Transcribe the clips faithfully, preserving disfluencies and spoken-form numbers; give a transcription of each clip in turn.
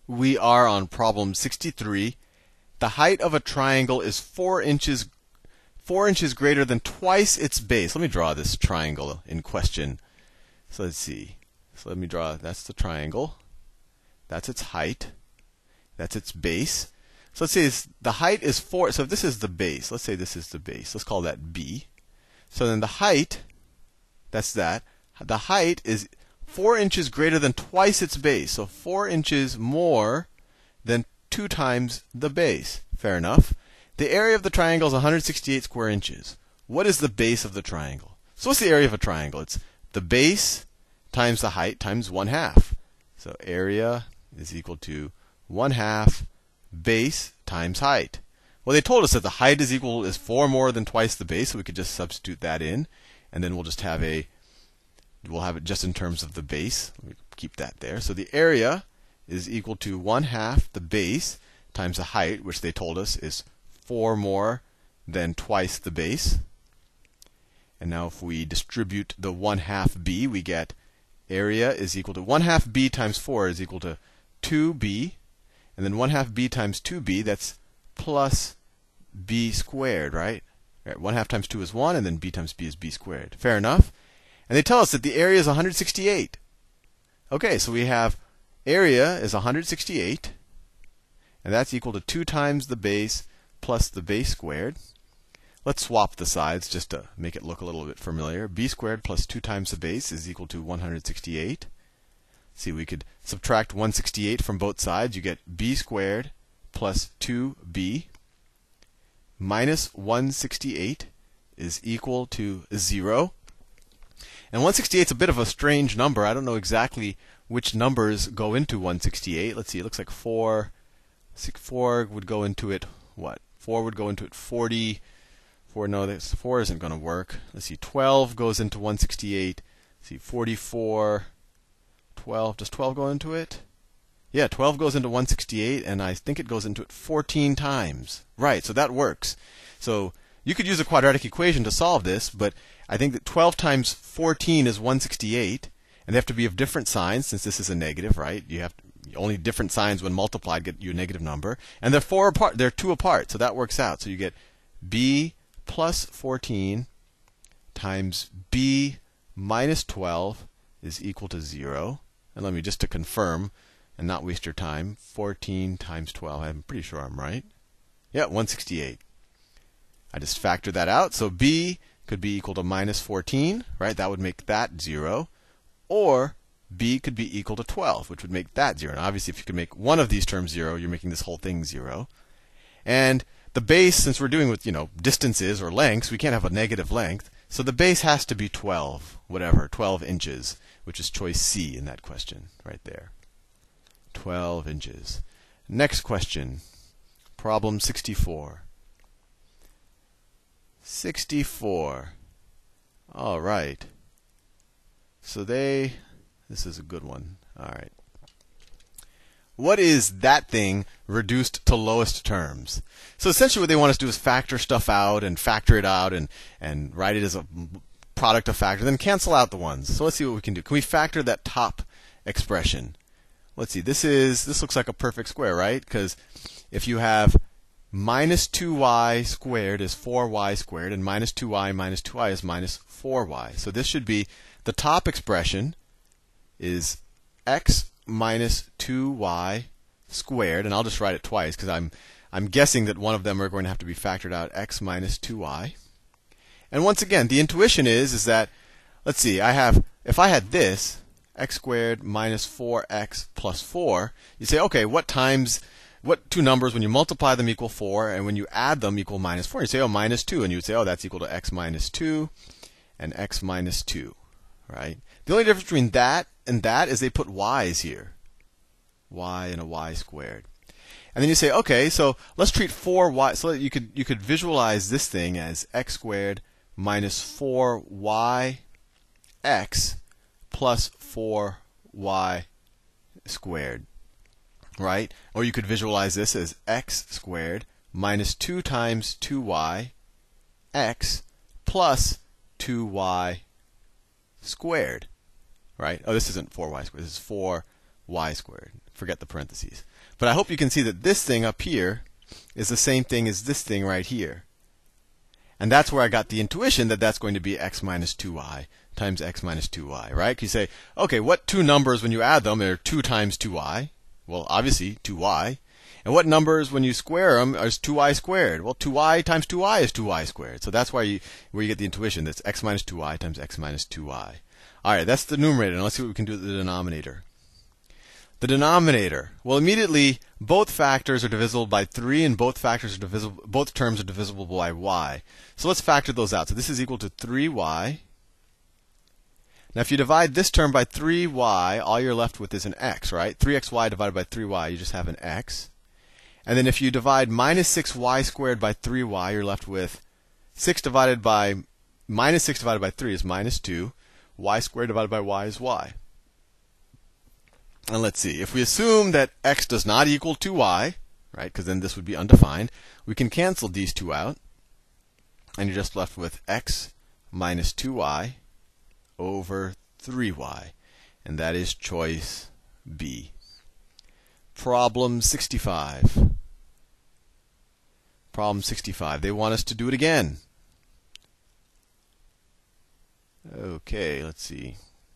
We are on problem sixty-three. The height of a triangle is four inches, four inches greater than twice its base. Let me draw this triangle in question. So let's see. So let me draw. That's the triangle. That's its height. That's its base. So let's say it's, the height is four. So if this is the base, let's say this is the base. Let's call that B. So then the height, that's that. The height is four inches greater than twice its base. So four inches more than two times the base. Fair enough. The area of the triangle is one hundred sixty-eight square inches. What is the base of the triangle? So what's the area of a triangle? It's the base times the height times one half. So area is equal to one half base times height. Well, they told us that the height is equal is four more than twice the base, so we could just substitute that in, and then we'll just have a we'll have it just in terms of the base. Let me keep that there. So the area is equal to one half the base times the height, which they told us is four more than twice the base. And now if we distribute the one half b, we get area is equal to one half b times four is equal to two b, and then one half b times two b, that's plus b squared, right? Right? one half times two is one, and then b times b is b squared. Fair enough? And they tell us that the area is one hundred sixty-eight. Okay, so we have area is one hundred sixty-eight, and that's equal to two times the base plus the base squared. Let's swap the sides just to make it look a little bit familiar. B squared plus two times the base is equal to one hundred sixty-eight. See, we could subtract one hundred sixty-eight from both sides. You get b squared plus two b minus one hundred sixty-eight is equal to zero. And one hundred sixty-eight is a bit of a strange number. I don't know exactly which numbers go into one hundred sixty-eight. Let's see. It looks like four. four would go into it. What? four would go into it forty. four, no, this four isn't going to work. Let's see. twelve goes into one hundred sixty-eight. Let's see. forty-four. twelve. Does twelve go into it? Yeah, twelve goes into one hundred sixty-eight, and I think it goes into it fourteen times. Right, so that works. So you could use a quadratic equation to solve this, but I think that twelve times fourteen is one hundred sixty-eight, and they have to be of different signs since this is a negative, right? You have to, only different signs when multiplied get you a negative number, and they're four apart. They're two apart, so that works out. So you get b plus fourteen times b minus twelve is equal to zero. And let me just to confirm and not waste your time, fourteen times twelve. I'm pretty sure I'm right. Yeah, one hundred sixty-eight. I just factored that out. So b could be equal to minus fourteen, right? That would make that zero. Or b could be equal to twelve, which would make that zero. Now, obviously, if you could make one of these terms zero, you're making this whole thing zero. And the base, since we're doing with, you know, distances or lengths, we can't have a negative length. So the base has to be twelve, whatever, twelve inches, which is choice C in that question right there. twelve inches. Next question, problem sixty-four. sixty-four. All right. So they, this is a good one. All right. What is that thing reduced to lowest terms? So essentially what they want us to do is factor stuff out and factor it out and, and write it as a product of factor, then cancel out the ones. So let's see what we can do. Can we factor that top expression? Let's see. This is this looks like a perfect square, right? Because if you have minus two y squared is four y squared, and minus two y minus two y is minus four y. So this should be the top expression is x minus two y squared, and I'll just write it twice because I'm I'm guessing that one of them are going to have to be factored out, x minus two y. And once again, the intuition is is that, let's see, I have, if I had this, x squared minus four x plus four, you say, okay, what times, what two numbers when you multiply them equal four, and when you add them equal minus four? You say, oh, minus two, and you would say, oh, that's equal to x minus two and x minus two, right? The only difference between that and that is they put y's here, y and a y squared. And then you say, okay, so let's treat four y, so you could you could visualize this thing as x squared minus four y x plus four y squared, right? Or you could visualize this as x squared minus two times two y x plus two y squared, right? Oh, this isn't four y squared. This is four y squared. forget the parentheses. But I hope you can see that this thing up here is the same thing as this thing right here. And that's where I got the intuition that that's going to be x minus two y times x minus two y, right? You say, okay, what two numbers when you add them are two times two y? Well, obviously two y. And what numbers when you square them is two y squared? Well, two y times two y is two y squared. So that's why you, where you get the intuition that's x minus two y times x minus two y. All right, that's the numerator. Now let's see what we can do with the denominator. The denominator. Well, immediately both factors are divisible by three, and both factors are divisible. Both terms are divisible by y. So let's factor those out. So this is equal to three y. Now, if you divide this term by three y, all you're left with is an x, right? three x y divided by three y, you just have an x. And then if you divide minus six y squared by three y, you're left with six divided by minus six divided by three is minus two. Y squared divided by y is y. And let's see. If we assume that x does not equal two y, right, because then this would be undefined, we can cancel these two out. And you're just left with x minus two y over three y. And that is choice B. Problem sixty-five. Problem sixty-five. They want us to do it again. Okay, let's see.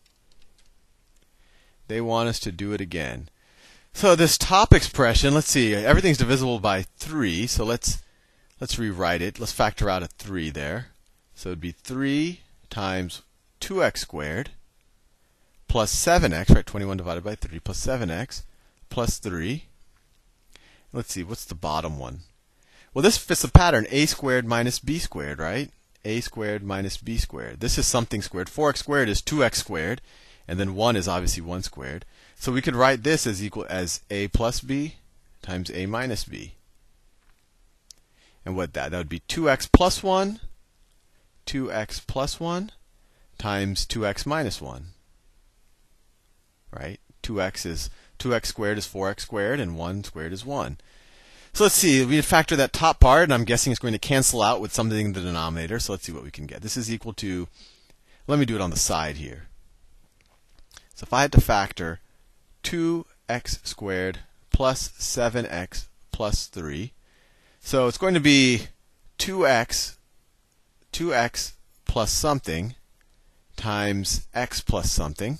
They want us to do it again. So this top expression, let's see, everything's divisible by three, so let's let's rewrite it. Let's factor out a three there. So it'd be three times two x squared plus seven x, right? twenty-one divided by three plus seven x plus three. Let's see, what's the bottom one? Well, this fits the pattern a squared minus b squared, right? A squared minus b squared. This is something squared. four x squared is two x squared, and then one is obviously one squared. So we could write this as equal as a plus b times a minus b. And what that? That would be two x plus one, two x plus one times two x minus one. Right? two x is two x squared is four x squared, and one squared is one. So let's see, we factor that top part, and I'm guessing it's going to cancel out with something in the denominator. So let's see what we can get. This is equal to, let me do it on the side here. So if I had to factor two x squared plus seven x plus three, so it's going to be two x, two x plus something times x plus something,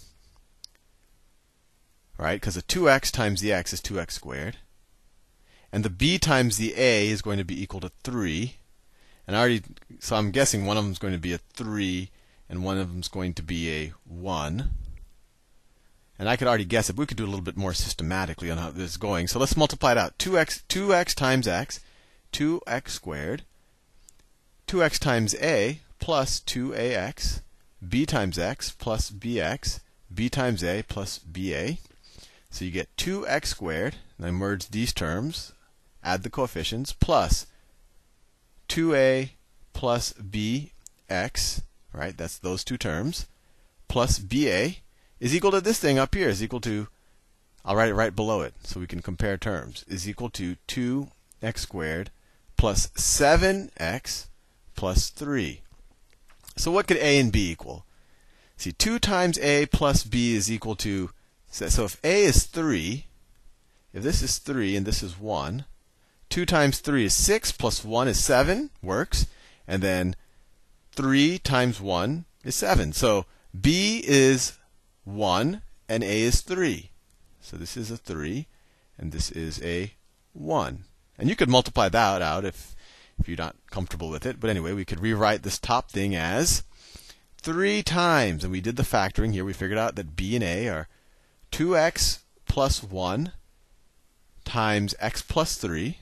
right? Because the two x times the x is two x squared. And the b times the a is going to be equal to three. And I already, so I'm guessing one of them is going to be a three, and one of them is going to be a one. And I could already guess it, but we could do a little bit more systematically on how this is going. So let's multiply it out. two x, two x times x, two x squared. two x times a plus two a x. B times x plus bx. B times a plus ba. So you get two x squared. And I merge these terms. Add the coefficients, plus two a plus bx, right? That's those two terms, plus ba is equal to this thing up here, is equal to, I'll write it right below it so we can compare terms, is equal to two x squared plus seven x plus three. So what could a and b equal? See, two times a plus b is equal to, so if a is three, if this is three and this is one, two times three is six, plus one is seven, works. And then three times one is seven. So b is one and a is three. So this is a three and this is a one. And you could multiply that out if, if you're not comfortable with it. But anyway, we could rewrite this top thing as three times, and we did the factoring here. We figured out that b and a are two x plus one times x plus three,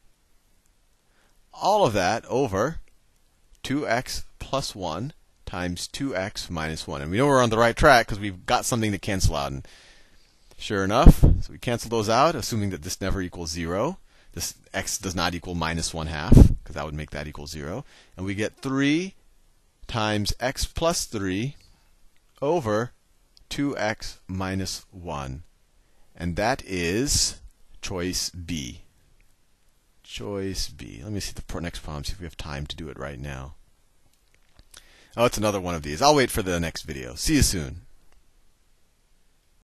all of that over two x plus one times two x minus one. And we know we're on the right track because we've got something to cancel out. And sure enough, so we cancel those out, assuming that this never equals zero. This x does not equal minus one half, because that would make that equal zero. And we get three times x plus three over two x minus one. And that is choice B. Choice B. Let me see the next problem, see if we have time to do it right now. Oh, it's another one of these. I'll wait for the next video. See you soon.